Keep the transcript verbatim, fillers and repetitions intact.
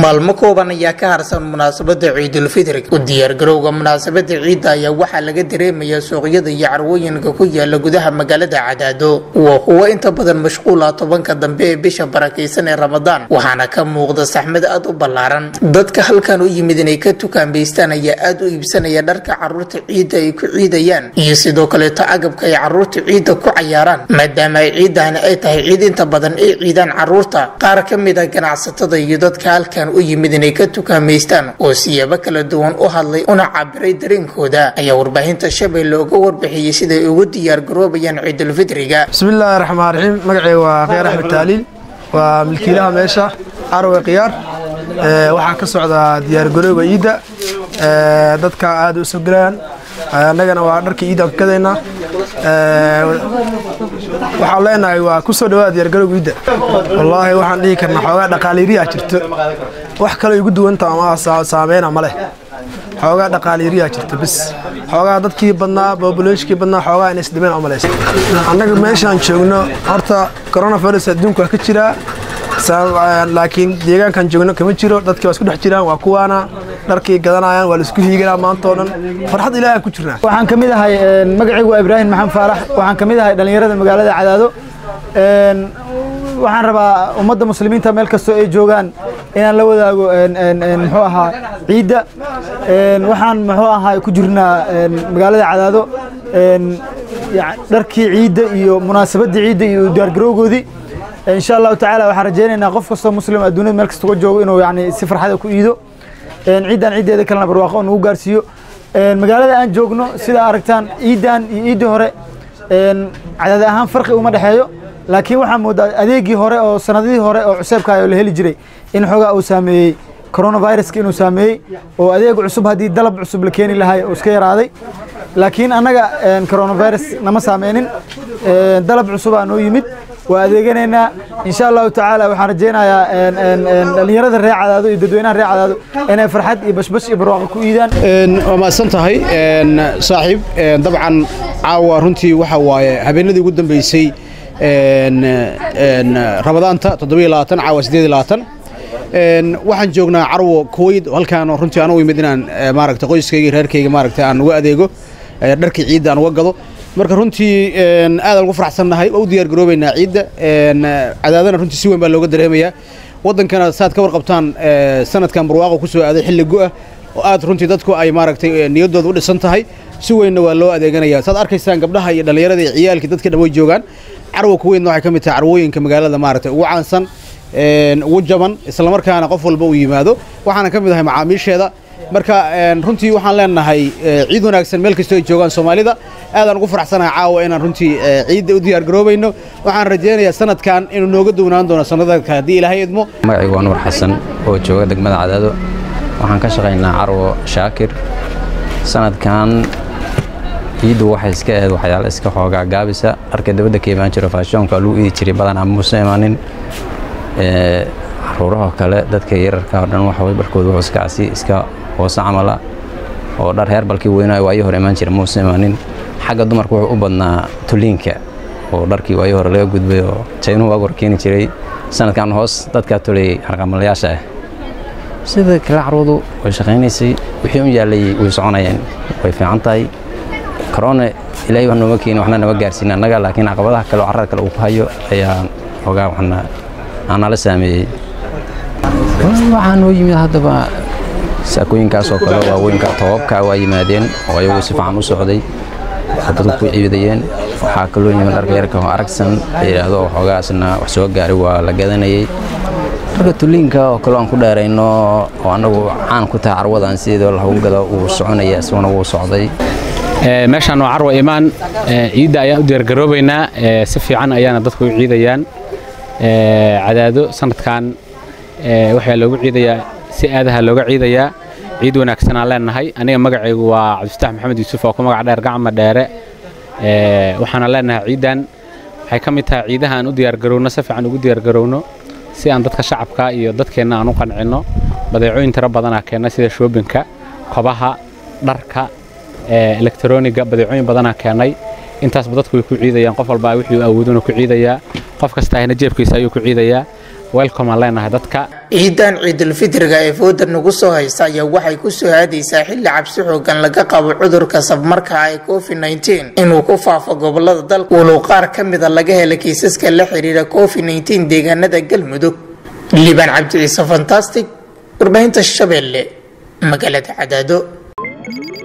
maalmo kooban ayaa ka harsan munaasabada Ciidul Fitr. U diyaar garowga munaasabada Ciidda ayaa waxaa laga dareemayaa suuqyada iyo carwooyinka ku yaala gudaha magaalada Cadaado oo kuwa inta badan mashquul ah tobanka dambe ee bisha barakeysan ee Ramadaan, waxaana ka muuqda saxmad aad u ballaaran. Dadka halkan u yimid inay ka tukaanbeystaan ayaa aad u iibsanaya dharka carruurta Ciidda ay ku ciidayaan iyo sidoo kale agabka ay carruurta Ciidda ku cayaaraan, maadaama ay ciidan ay tahay ciid inta badan ay ciidaan carruurta. Qaar ka mid ah ganacsatada iyo dadka halkan u yimid inay ka tukaanbeystaan oo siyaabo kala duwan u hadlay una cabiray dareenkooda ayaa warbaahinta Shabeelle uga warbixiyay sida ay ugu diyaar garoobayaan Ciidul Fitriga. Bismillahir Rahmaanir Rahiim. Magacayga waa Khayr Axmed Taaliil, waa milkiilaha meesha Carwo Qiyaar. ee waxa ka socda diyaar garowga Ciidda, ee dadka aad u soo galaan annagana waa dharkii Ciidda ka kadayna. ee waxa leenahay waa ku soo dhawaad diyaar garowga Ciidda. Wallahi waxaan dhihi karnaa xoogaa dhaqaaliiriya jirto, wax kale ugu duwanta ama saameeyna ma leh. xoogaa dhaqaaliiriya jirto bis xoogaa dadkii badnaa population-kii badnaa xoogaa inay isdhimeen oo maleysay. annaga meeshaan joogno horta coronavirus adduunka ka jira, laakiin deegaankan joogno kama jiro. dadkii waa isku dhex jiraan, waa kuwaana dharkii gadanayaan, waa la isku hiiganaa maanta oo dhan. farxad ilaahay ku jirnaa. waxaan kamid ahay magacaygu waa Ibraahim Maxamed Faarax, waxaan kamid ahay dhalinyarada magaalada Cadaado. een waxaan rabaa ummadda muslimiinta meel kasta ay joogaan inaan la wadaago een een muxuu ahaa Ciidda. een waxaan muxuu ahaa ku jirnaa magaalada Cadaado een dharkii Ciidda iyo munaasabadii Ciidda iyo diyaar garowgoodii. إن شاء الله تعالى وحرجينا إن قف قصة مسلم الدنيا مركز توجهه إنه يعني سفر حدا كويدو عيدان عيد هذا كلنا برواقه إنه جارسيو المجال أن جوجنو سيدا أركتان عيدان عيده هراء عدد أهم فرق وما دحيو، لكن وحمود أديجي هراء أو سندي هراء أو عساب كايو اللي هلي جري إن حاجة أو سامي كورونا فيروس كإنه سامي وأديج عصب هذه دلب عصب لكين اللي هاي أسكير هذه، لكن أنا كورونا فيروس نما سامينين دلب عصب أنه يمد وأديجنا إن شاء الله تعالى وحرجينا يا إن إن إن اللي يرد الريع هذا يددوينا الريع هذا أنا فرحت بس بس يبرق كويدان. وما سنتهي إن صاحب طبعا عاو رنتي وحواي هبين الذي قدام بيسي إن إن رمضان تطبيق لاتن عاو سديد لاتن إن واحد جوجنا عرو كويد وهل كانوا رنتي أنا ويمدنا مارك تقويس كي غير كي مارك تان وأديجو درك عيد أنا وقضوا. marka runtii aad ugu faraxsanahay oo diyaar garoobayna Ciidda. Cadaadana runtii si weyn baa looga dareemayaa wadankana saad ka warqabtaan sanadkan barwaaqo ku soo aaday xilli go'ah oo aad runtii dadku ay maaragtay niyadooda u dhisan tahay, si weynna waa loo adeeganayaa. saad arkaysaan gabdhaha iyo dhalinyarada iyo ciyaalkii dadka dhamay joogaan. carwo ku weyn waxay ka mid tahay carwooyinka magaalada maaragtay ugu caansan ugu jaban isla markaana qof walba u yimaado, waxaana ka mid ahay macaamiisheeda. marka runtii waxaan leenahay ciid wanaagsan meel kasta ay joogaan Soomaalida. aad aan ugu faraxsanahay caawa inaan runtii Ciidda u diyaar garoobayno. waxaan rajeynayaa sanadkan inuu nooga duwnaan doono sanadka hadii Ilaahay idmo. magacaygu waa Nuur Xasan oo jooga degmada Cadaado, waxaan ka shaqeynaa Carwo Shaakir. sanadkan Ciiddu waxay iska aad waxyaalo iska xoogaa gaabisa arka dawladda ka imaan jiro fashion-ka lagu iidi jiray badan ama muusaymanin ee caruuraha kale dadka yararka oo dhan waxa way barkooda wax iska asi iska hoos amala oo dhar heer balkii weynaa way hore imaan jiray muusaymanin. xagga dumarku wuxuu u badnaa tuliinka oo dharkii way hore laga gudbay oo China waa gorkeeni jiray. sanadkan hoos dadka tulay harqamalayaasha ah sida kala carwadu way shaqeynaysay, wixii u yaalay way soconayeen, way fiican tahay. corona ilaahay wax nooma keenin waxna nama gaarsiin annaga, laakiin caqabadaha kale oo carrada kale uu ku hayo ayaa ogaa waxna aan la saameeyay. waxaan u yimid haddaba saakooyinkaas oo kale waaweynka toobabka waa yimaadeen oo ayagu si fiican u socday, dadku ku ciidayeen. waxaa kaloo yimid dharka yarka oo aragsan yiraahdo xoogaasna wax soo gaaray waa la gadanayay. dharka tuliinka oo kale aan ku dheerayno oo anagu caan ku tahay carwadan sidoo la ugu gado uu soconaya isaguna uu socday. ee meeshan waa Carwo Imaan. Ciidda ayaa u diyaar garoobaynaa, si fiican ayaana dadku u ciidayaan. ee Cadaado sanadkan ee waxa loogu ciidayaa si aadaha looga ciidayaa. ciid wanaagsan aan leenahay. aniga magacaygu waa Cabdifataax Maxamed Yuusuf oo ku magac dheer gacma dheere. ee waxaan leenahay ciidan waxay ka mid tahay ciidaha aan u diyaar garowno, si fiican ugu diyaar garowno si aan dadka shacabka iyo dadkeena aan u qancino. badeecooyin tira badan ah keena sida shopping-ka, kabaha, dharka, ee electronic-ga, badeecooyin badan ah keenay. intaas dadku way ku ciidayaan, qof walba wixii uu awoodona ku ciidayaa, qof kasta ayna jeebkiisa ayuu ku ciidayaa. welcome aan leenahay dadka. ciidan ciidul fitriga ee fooda nagu soo haysta ayaa waxay ku soo aadaysaa xilli cabsi xoogan laga qabo cudurka safmarka ee covid nineteen inuu ku faafo gobolada dalka walow qaar ka mid ah laga helay kiisaska la xiriira covid nineteen deegaanada Galmudug. Liban Cabdi Ciise Fantastic, warbaahinta Shabeelle, magaalada Cadaado.